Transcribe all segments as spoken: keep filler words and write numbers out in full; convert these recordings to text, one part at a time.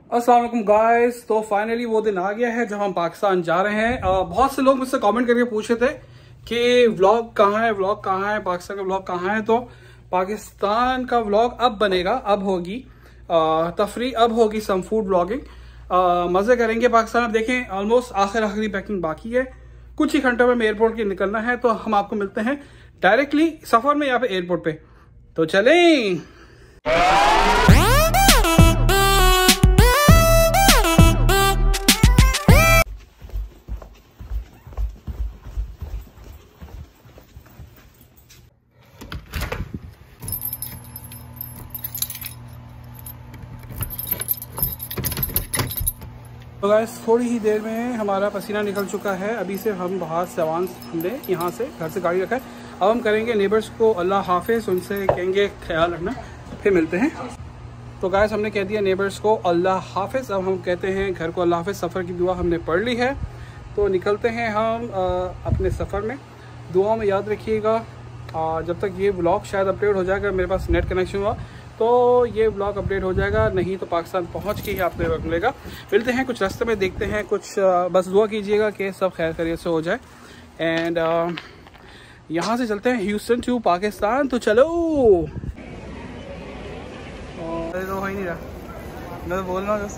अस्सलाम वालेकुम गाइस। तो फाइनली वो दिन आ गया है जब हम पाकिस्तान जा रहे हैं। आ, बहुत से लोग मुझसे कमेंट करके पूछ रहे थे कि व्लॉग कहाँ है, व्लॉग कहाँ है, पाकिस्तान का व्लॉग कहाँ है। तो पाकिस्तान का व्लॉग अब बनेगा, अब होगी तफरी, अब होगी सम फूड व्लॉगिंग। मज़े करेंगे पाकिस्तान। अब देखें ऑलमोस्ट आखिर आखिरी पैकिंग बाकी है, कुछ ही घंटों में एयरपोर्ट के निकलना है। तो हम आपको मिलते हैं डायरेक्टली सफ़र में यहाँ पे एयरपोर्ट पे। तो चलें। तो गाइस थोड़ी ही देर में हमारा पसीना निकल चुका है। अभी से हम बाहर सेवान हमने यहाँ से घर से गाड़ी रखा है। अब हम करेंगे नेबर्स को अल्लाह हाफिज़, उनसे कहेंगे ख्याल रखना, फिर मिलते हैं। तो गाइस हमने कह दिया नेबर्स को अल्लाह हाफिज़, अब हम कहते हैं घर को अल्लाह हाफिज़। सफ़र की दुआ हमने पढ़ ली है, तो निकलते हैं हम आ, अपने सफ़र में। दुआ में याद रखिएगा। जब तक ये ब्लॉग शायद अपडेट हो जाएगा, मेरे पास नेट कनेक्शन हुआ तो ये ब्लॉग अपडेट हो जाएगा, नहीं तो पाकिस्तान पहुंच के ही आपको वक्त मिलेगा। मिलते हैं कुछ रास्ते में, देखते हैं कुछ। बस दुआ कीजिएगा कि सब खैर खैरियत से हो जाए। एंड यहाँ से चलते हैं ह्यूस्टन टू पाकिस्तान। तो चलो। अरे तो हो ही नहीं रहा, मैं तो बोल रहा हूँ जैसे।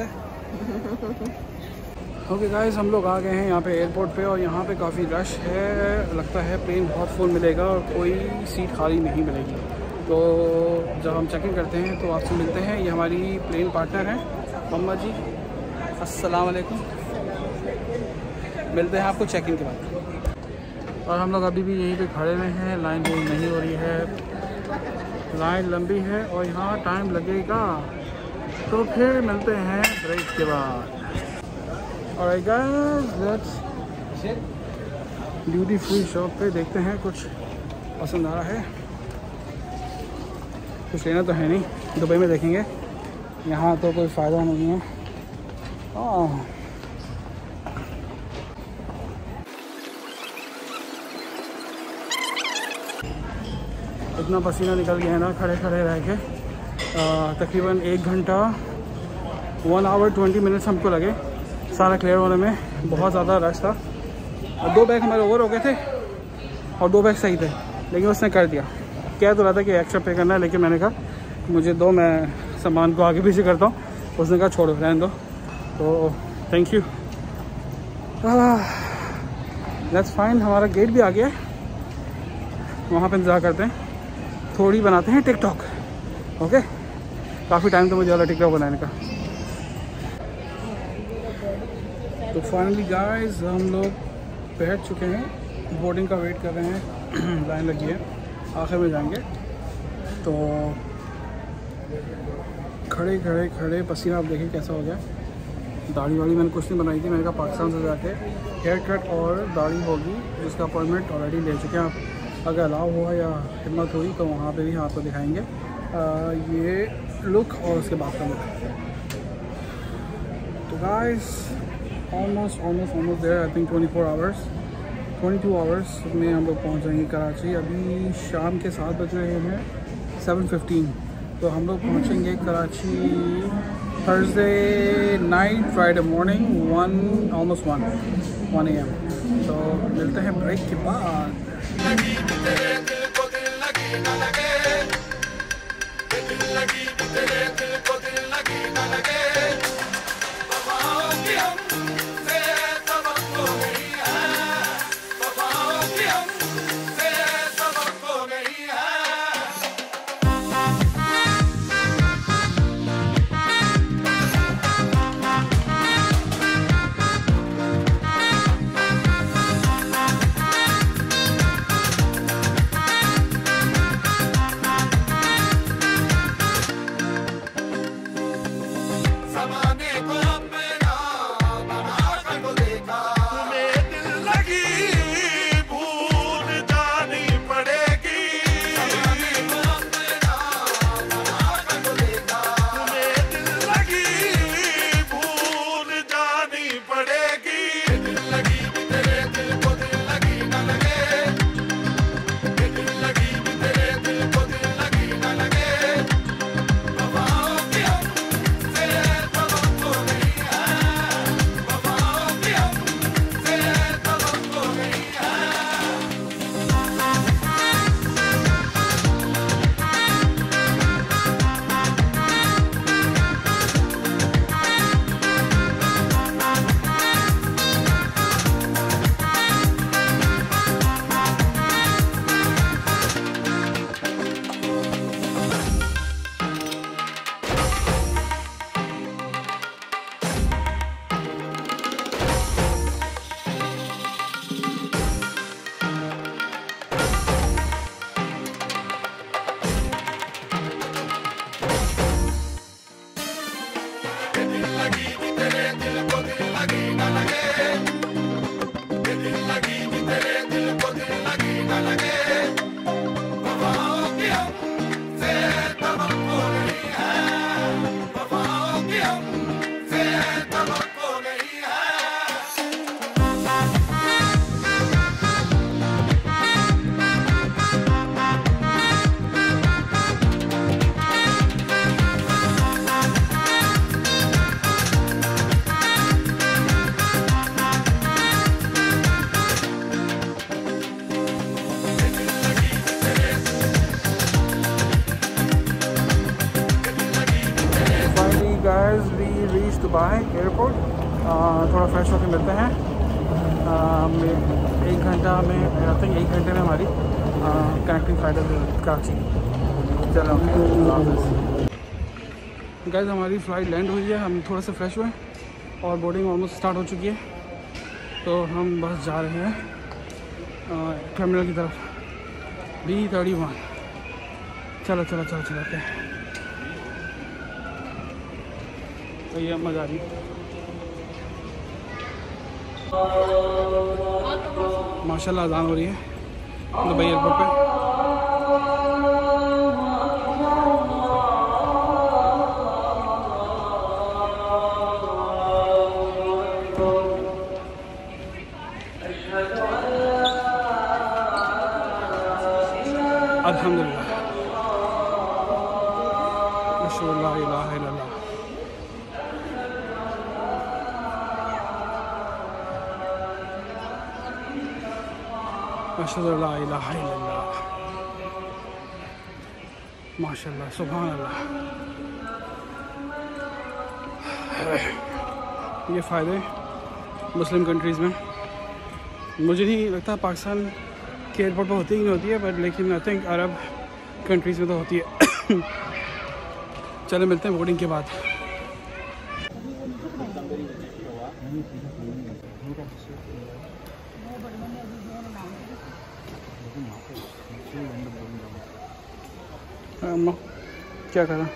ओके गाइस, हम लोग आ गए हैं यहाँ पे एयरपोर्ट पे, और यहाँ पे काफ़ी रश है। लगता है प्लेन बहुत फुल मिलेगा और कोई सीट खाली नहीं मिलेगी। तो जब हम चेक इन करते हैं तो आपसे मिलते हैं। ये हमारी प्लेन पार्टनर हैं मम्मा जी, अस्सलाम वालेकुम। मिलते हैं आपको चेक इन के बाद। और हम लोग अभी भी यहीं पे खड़े हुए हैं, लाइन पूरी नहीं हो रही है, लाइन लंबी है और यहाँ टाइम लगेगा। तो फिर मिलते हैं ब्रेक के बाद। और गाइस ड्यूटी फ्री शॉप पे देखते हैं कुछ पसंद आ रहा है। कुछ लेना तो है नहीं, दुबई में देखेंगे, यहाँ तो कोई फ़ायदा नहीं है। आह इतना पसीना निकल गया है ना खड़े खड़े रह के। तकरीबन एक घंटा वन आवर ट्वेंटी मिनट्स हमको लगे सारा क्लियर होने में। बहुत ज़्यादा रश था और दो बैग हमारे ओवर हो गए थे और दो बैग सही थे, लेकिन उसने कर दिया। कह तो रहा था कि एक्स्ट्रा पे करना है, लेकिन मैंने कहा मुझे दो, मैं सामान को आगे पीछे करता हूँ। उसने कहा छोड़ो रहने दो। तो थैंक यू। That's fine. हमारा गेट भी आ गया है, वहाँ पे इंतज़ार करते हैं। थोड़ी बनाते हैं टिकटॉक। ओके, काफ़ी टाइम तो मुझे वाला टिकटॉक बनाने का। तो फाइनली गाइस हम लोग बैठ चुके हैं, बोर्डिंग का वेट कर रहे हैं। लाइन लगी है, आखिर में जाएंगे। तो खड़े खड़े खड़े पसीना आप देखिए कैसा हो गया। दाढ़ी वाड़ी मैंने कुछ नहीं बनाई थी, मैंने कहा पाकिस्तान से जाके हेयर कट और दाढ़ी होगी, जिसका अपॉइंटमेंट ऑलरेडी ले चुके हैं आप। अगर अलाउ हुआ या हिम्मत हुई तो वहाँ पे भी हम आपको दिखाएंगे आ, ये लुक और उसके बाद का लुक। तो guys almost almost almost there, I think twenty four hours twenty two hours में हम लोग पहुँच जाएंगे कराची। अभी शाम के सात बज रहे हैं, सेवन फिफ्टीन। तो हम लोग पहुँचेंगे Karachi Thursday night, Friday morning one almost one one A M. तो मिलते हैं ब्रेक के बाद। Guys we reach Dubai airport. थोड़ा फ्रेश होकर मिलते हैं। uh, एक घंटा में आई थिंक एक घंटे में हमारी कनेक्टिंग फ्लाइट है कराची। चलो गाइस हमारी फ़्लाइट लैंड हुई है, हम थोड़ा सा फ्रेश हुए और बोर्डिंग ऑलमोस्ट स्टार्ट हो चुकी है। तो हम बस जा रहे हैं टर्मिनल की तरफ डी थर्टी वन। चलो चलो चलो चलो क्या तो ये मज़ा आ रही माशाल्लाह अज़ान हो रही है दुबई एयरपोर्ट पे। अल्हम्दुलिल्लाह अशहदु ला इलाहा इल्लल्लाह। अशहदु ला इलाहा इल्लल्लाह। माशाल्लाह सुभान अल्लाह। ये फ़ायदे मुस्लिम कंट्रीज़ में मुझे नहीं लगता पाकिस्तान के एयरपोर्ट पर होती ही नहीं होती है, बट लेकिन आई थिंक अरब कंट्रीज़ में तो होती है। चले मिलते हैं बोर्डिंग के बाद। अम्मा क्या करा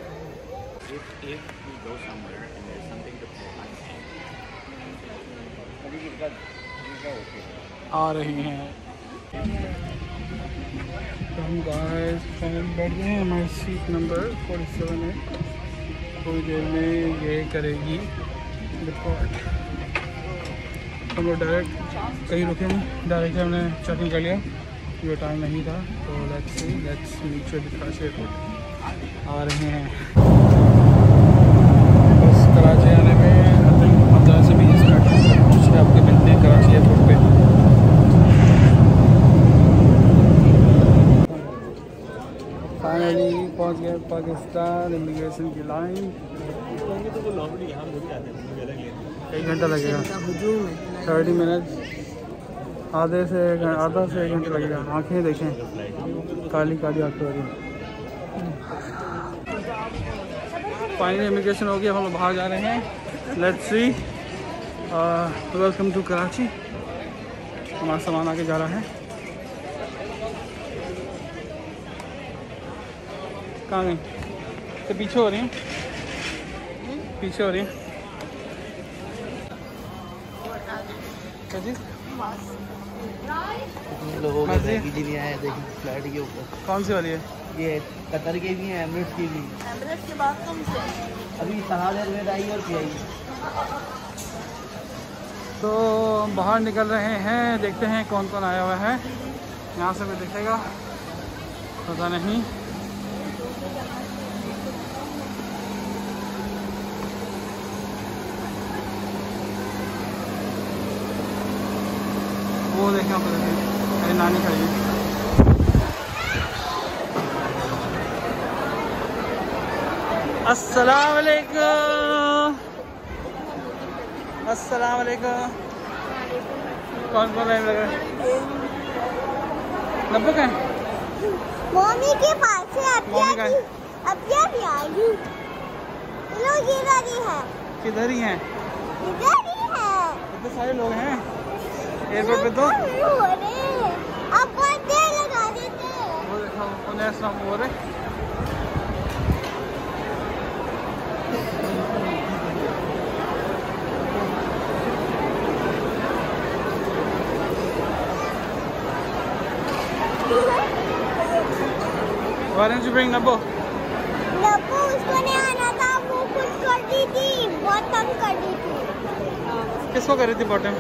आ रही हैं तो हम गाइस फाइनल बैठ गए हैं। हमारी सीट नंबर सैंतालीस है। थोड़ी देर में ये करेगी डिपार्ट। हम लोग डायरेक्ट कहीं रुके नहीं, डायरेक्ट हमने चेकिंग कर लिया, ये टाइम नहीं था। तो लेट्स सी लेट्स नीचे कराची एयरपोर्ट आ रहे हैं। बस कराची आने में आई थिंक पंद्रह से बीस मिनट आपके मिलते हैं कराची एयरपोर्ट पे। फाइनली पहुंच गए पाकिस्तान इमिग्रेशन की लाइन। एक घंटा लगेगा, थर्टी मिनट आधे से आधा से एक घंटा लगेगा। आँखें देखें काली काली आँखें हो रही। फाइनली इमिग्रेशन हो गया, हम लोग बाहर जा रहे हैं। Let's see welcome to Karachi. हमारा सामान आगे जा रहा है। कहाँ गई? तो पीछे हो रही हैं, पीछे हो रही हैं। क्या चीज़? लोगों को नहीं आया देखिए फ्लाइट के ऊपर। कौन सी वाली है? ये कतर के भी हैं, एमिरेट्स की भी। एमिरेट्स के बाद तुम से अभी सहाल एयरवेज आई और पी आई। तो बाहर निकल रहे हैं, देखते हैं कौन कौन आया हुआ है। यहाँ से भी दिखेगा पता नहीं। वो देखें आप देखें मेरी नानी खड़ी है। अस्सलाम वालेकुम, अस्सलाम वालेकुम। कौन कौन लाइन लगा? नब्बे का मम्मी के पास है। अब अब भी आएगी। लोग इधर ही है, किधर ही हैं? इधर ही है। इतने सारे लोग हैं एयरपोर्ट पे। तो अब बर्थडे लगा देते। वो देखो उन्हें हो रहे। Why didn't you bring Nabbo? Nabbu उसको नहीं आना था, वो कुछ कर दी थी, बहुत तंग कर दी थी। किसको कर रही थी बॉटम?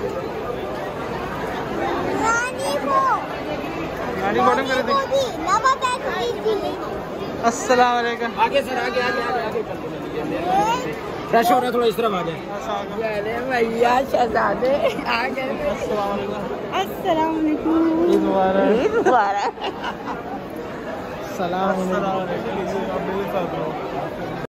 नानी को। नानी बॉटम कर रही थी। नवा बैग दी थी। अस्सलाम वालेकुम। आगे सर आगे आगे आगे आगे चल। फ्रेश हो रहा थोड़ा इस तरफ आ जाए। अरे भैया शहजादे आ गए। अस्सलाम वालेकुम। अस्सलाम वालेकुम। ईद मुबारक। ईद मुबारक। सलाम वालेकुम।